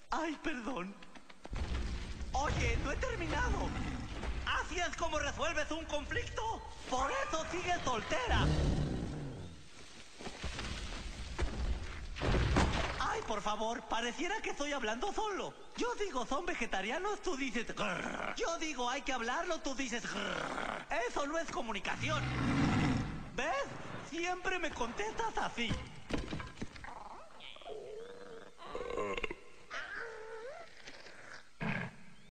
Ay, perdón. Oye, no he terminado. ¿Así es como resuelves un conflicto? Por eso sigues soltera. Ay, por favor, pareciera que estoy hablando solo. Yo digo, son vegetarianos, tú dices grrr. Yo digo, hay que hablarlo, tú dices grrr. Eso no es comunicación. ¿Ves? Siempre me contestas así.